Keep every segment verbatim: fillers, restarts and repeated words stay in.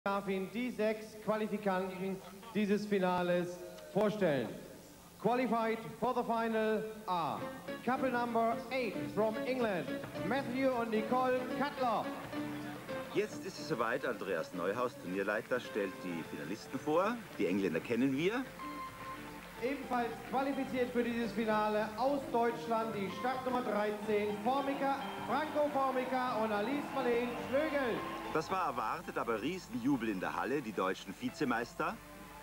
Ich darf Ihnen die sechs Qualifikanten dieses Finales vorstellen. Qualified for the final are couple number eight from England, Matthew und Nicole Cutler. Jetzt ist es soweit. Andreas Neuhaus, Turnierleiter, stellt die Finalisten vor. Die Engländer kennen wir. Ebenfalls qualifiziert für dieses Finale aus Deutschland die Startnummer dreizehn, Formica, Franco Formica und Alice Marleen Schlögel. Das war erwartet, aber Riesenjubel in der Halle, die deutschen Vizemeister.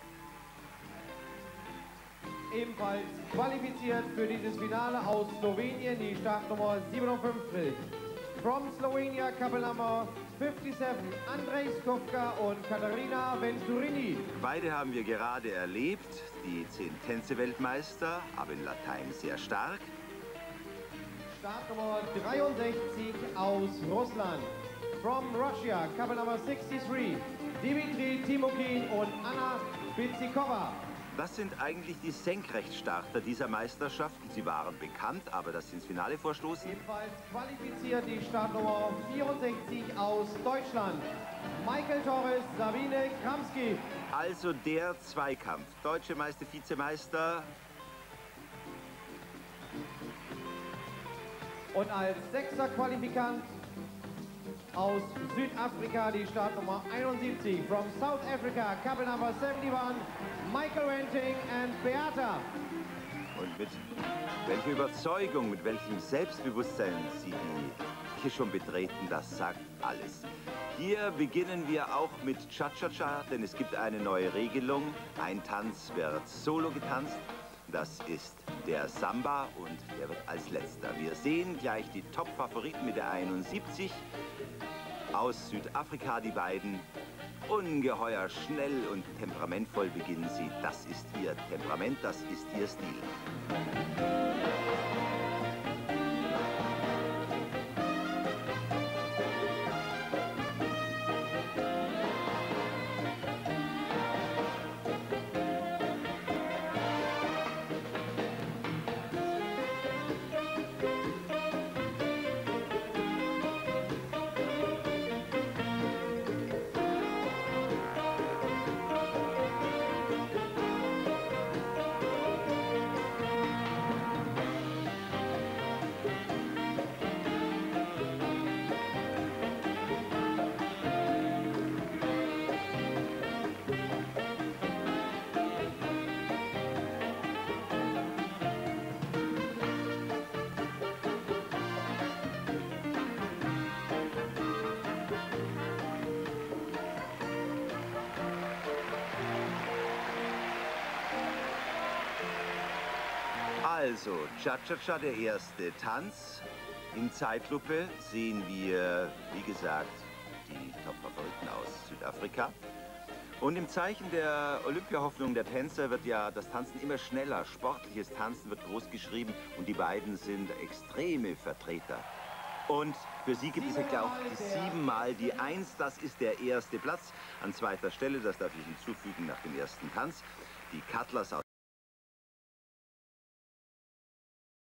Ebenfalls qualifiziert für dieses Finale aus Slowenien die Startnummer siebenundfünfzig. From Slovenia, couple number fünfundfünfzig, Andrej Skowka und Katharina Venturini. Beide haben wir gerade erlebt, die zehn Tänze-Weltmeister, aber in Latein sehr stark. Startnummer dreiundsechzig aus Russland. From Russia, couple number sixty-three, Dimitri Timokin und Anna Bizikova. Das sind eigentlich die Senkrechtstarter dieser Meisterschaft. Sie waren bekannt, aber dass sie ins Finale vorstoßen. Ebenfalls qualifiziert die Startnummer vierundsechzig aus Deutschland, Michael Torres, Sabine Kramski. Also der Zweikampf. Deutsche Meister, Vizemeister. Und als sechster Qualifikant aus Südafrika die Startnummer einundsiebzig. From South Africa, couple number seventy-one, Michael Renting and Beata. Und mit welcher Überzeugung, mit welchem Selbstbewusstsein sie die hier schon betreten, das sagt alles. Hier beginnen wir auch mit Cha-Cha-Cha, denn es gibt eine neue Regelung. Ein Tanz wird solo getanzt. Das ist der Samba und der wird als letzter. Wir sehen gleich die Top-Favoriten mit der einundsiebzig. Aus Südafrika die beiden. Ungeheuer schnell und temperamentvoll beginnen sie. Das ist ihr Temperament, das ist ihr Stil. Also, Cha-Cha-Cha, der erste Tanz. In Zeitlupe sehen wir, wie gesagt, die Top-Favoriten aus Südafrika. Und im Zeichen der Olympiahoffnung der Tänzer wird ja das Tanzen immer schneller. Sportliches Tanzen wird groß geschrieben und die beiden sind extreme Vertreter. Und für sie gibt es ja auch die siebenmal die Eins. Das ist der erste Platz. An zweiter Stelle, das darf ich hinzufügen nach dem ersten Tanz, die Cutlers aus